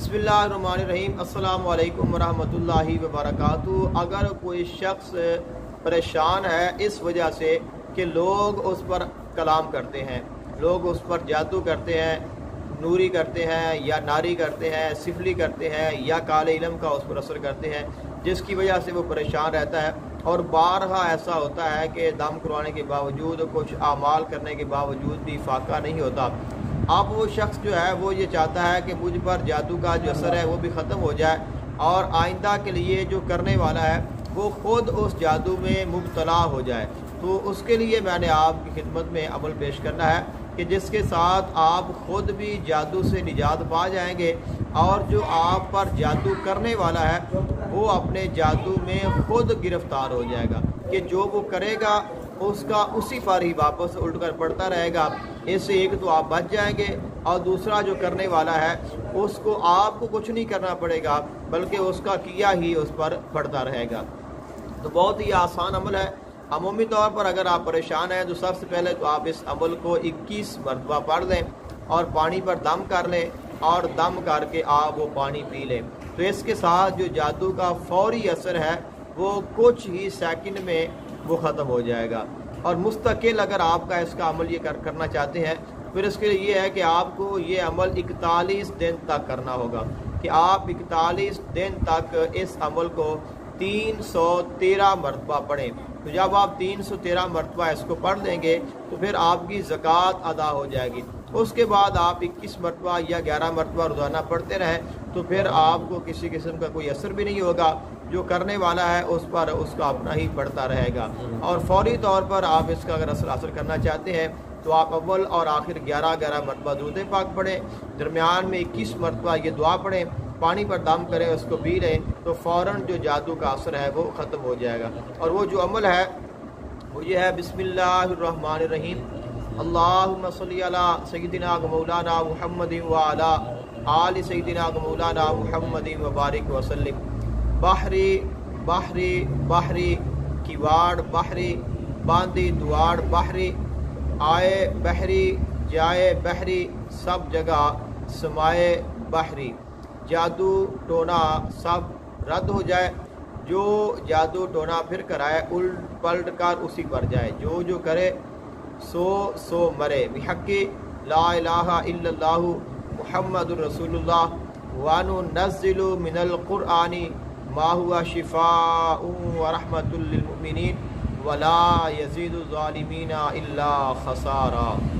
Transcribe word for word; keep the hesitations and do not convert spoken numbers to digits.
بسم اللہ الرحمن الرحیم۔ السلام علیکم ورحمۃ اللہ وبرکاتہ۔ اگر کوئی شخص پریشان ہے اس وجہ سے کہ لوگ اس پر کلام کرتے ہیں، لوگ اس پر جادو کرتے ہیں، نوری کرتے ہیں یا ناری کرتے ہیں، سفلی کرتے ہیں یا کالے علم کا اس پر اثر کرتے ہیں، جس کی وجہ سے وہ پریشان رہتا ہے اور بارہا ایسا ہوتا ہے کہ دم کروانے کے باوجود، کچھ اعمال کرنے کے باوجود بھی فاقہ نہیں ہوتا۔ اب وہ شخص جو ہے وہ یہ چاہتا ہے کہ مجھ پر جادو کا جو اثر ہے وہ بھی ختم ہو جائے اور آئندہ کے لیے جو کرنے والا ہے وہ خود اس جادو میں مبتلا ہو جائے۔ تو اس کے لیے میں نے آپ کی خدمت میں عمل پیش کرنا ہے کہ جس کے ساتھ آپ خود بھی جادو سے نجات پا جائیں گے اور جو آپ پر جادو کرنے والا ہے وہ اپنے جادو میں خود گرفتار ہو جائے گا کہ جو وہ کرے گا اس کا اسی پر ہی واپس الٹ کر پڑتا رہے گا۔ اس سے ایک تو آپ بچ جائیں گے اور دوسرا جو کرنے والا ہے اس کو آپ کو کچھ نہیں کرنا پڑے گا بلکہ اس کا کیا ہی اس پر پڑتا رہے گا۔ تو بہت ہی آسان عمل ہے۔ عمومی طور پر اگر آپ پریشان ہیں تو سب سے پہلے تو آپ اس عمل کو اکیس مرتبہ پڑھ لیں اور پانی پر دم کر لیں اور دم کر کے آپ وہ پانی پی لیں۔ تو اس کے ساتھ جو جادو کا فوری اثر ہے وہ کچھ ہی سیکنڈ میں وہ ختم ہو جائے گا۔ اور مستقل اگر آپ کا اس کا عمل یہ کر کرنا چاہتے ہیں پھر اس کے لیے یہ ہے کہ آپ کو یہ عمل اکتالیس دن تک کرنا ہوگا کہ آپ اکتالیس دن تک اس عمل کو تین سو تیرہ مرتبہ پڑھیں۔ تو جب آپ تین سو تیرہ مرتبہ اس کو پڑھ دیں گے تو پھر آپ کی زکوٰۃ ادا ہو جائے گی۔ اس کے بعد آپ اکیس مرتبہ یا گیارہ مرتبہ روزانہ پڑھتے رہیں تو پھر آپ کو کسی قسم کا کوئی اثر بھی نہیں ہوگا، جو کرنے والا ہے اس پر اس کا اپنا ہی پڑتا رہے گا۔ اور فوری طور پر آپ اس کا اگر اثر حاصل کرنا چاہتے ہیں تو آپ اول اور آخر گیارہ گیارہ مرتبہ درود پاک پڑھیں، درمیان میں اکیس مرتبہ یہ دعا پڑھیں، پانی پر دم کریں، اس کو پی لیں تو فوراً جو جادو کا اثر ہے وہ ختم ہو جائے گا۔ اور وہ جو عمل ہے وہ یہ ہے بسم اللہ الرحمن الرحیم، اللہم صلی علی سیدنا مولانا محمد وعلی آل سیدنا مولانا محمد وبارک وسلم۔ بحری بحری بحری کیواڑ بحری باندی دواڑ بحری، آئے بحری جائے بحری، سب جگہ سمائے بحری، جادو ٹونا سب رد ہو جائے، جو جادو ٹونا پھر کرائے الٹ پلٹ کر اسی پر جائے، جو جو کرے سو سو مرے، بحق لا الہ الا اللہ محمد الرسول اللہ، وَنُنَزِّلُ مِنَ الْقُرْآنِ ما هو شفاء ورحمة للمؤمنين ولا يزيد الظالمين إلا خسارا۔